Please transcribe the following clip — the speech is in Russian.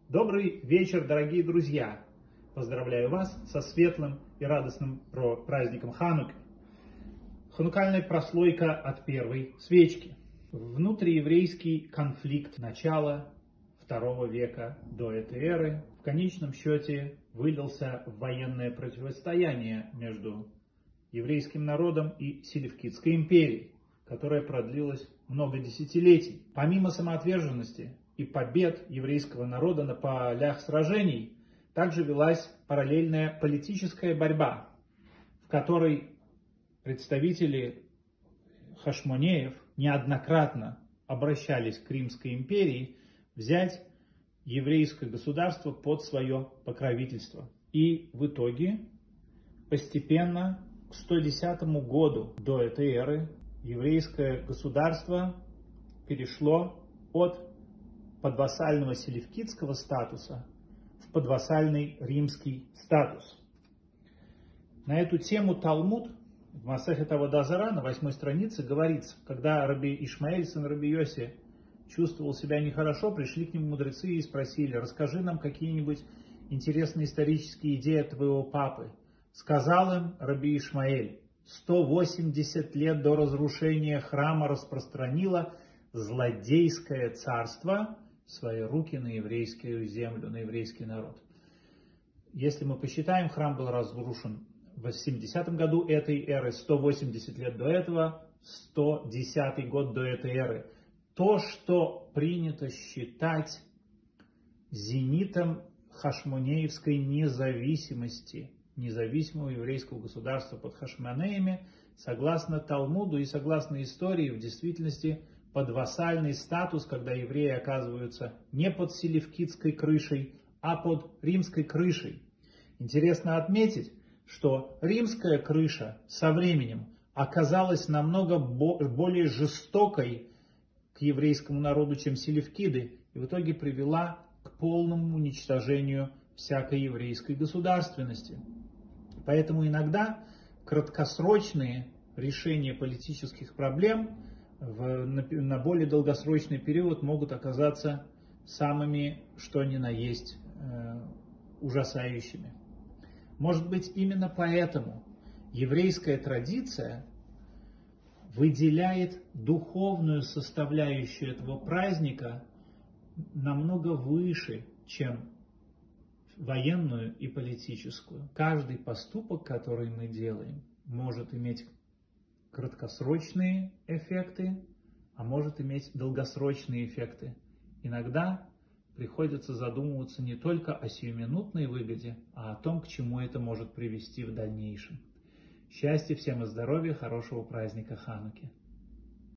Добрый вечер, дорогие друзья! Поздравляю вас со светлым и радостным праздником Хануки. Ханукальная прослойка от первой свечки. Внутриеврейский конфликт начала II века до этой эры в конечном счете вылился в военное противостояние между еврейским народом и Селевкидской империей, которая продлилась много десятилетий. Помимо самоотверженности и побед еврейского народа на полях сражений, также велась параллельная политическая борьба, в которой представители хашмонеев неоднократно обращались к Римской империи взять еврейское государство под свое покровительство. И в итоге постепенно к 110 году до этой эры еврейское государство перешло от подвассального селевкидского статуса в подвассальный римский статус. На эту тему Талмуд в Масехет Авода Зара на 8 странице говорится, когда раби Ишмаэль, сын раби Йоси, чувствовал себя нехорошо, пришли к нему мудрецы и спросили: расскажи нам какие-нибудь интересные исторические идеи от твоего папы. Сказал им раби Ишмаэль: 180 лет до разрушения храма распространило злодейское царство свои руки на еврейскую землю, на еврейский народ. Если мы посчитаем, храм был разрушен в 70 году этой эры, 180 лет до этого, 110 год до этой эры. То, что принято считать зенитом хашмонеевской независимости, независимого еврейского государства под хашмонеями, согласно Талмуду и согласно истории, в действительности подвассальный статус, когда евреи оказываются не под селевкидской крышей, а под римской крышей. Интересно отметить, что римская крыша со временем оказалась намного более жестокой к еврейскому народу, чем селевкиды, и в итоге привела к полному уничтожению всякой еврейской государственности. Поэтому иногда краткосрочные решения политических проблем на более долгосрочный период могут оказаться самыми, что ни на есть, ужасающими. Может быть, именно поэтому еврейская традиция выделяет духовную составляющую этого праздника намного выше, чем военную и политическую. Каждый поступок, который мы делаем, может иметь краткосрочные эффекты, а может иметь долгосрочные эффекты. Иногда приходится задумываться не только о сиюминутной выгоде, а о том, к чему это может привести в дальнейшем. Счастья всем и здоровья, хорошего праздника Хануки!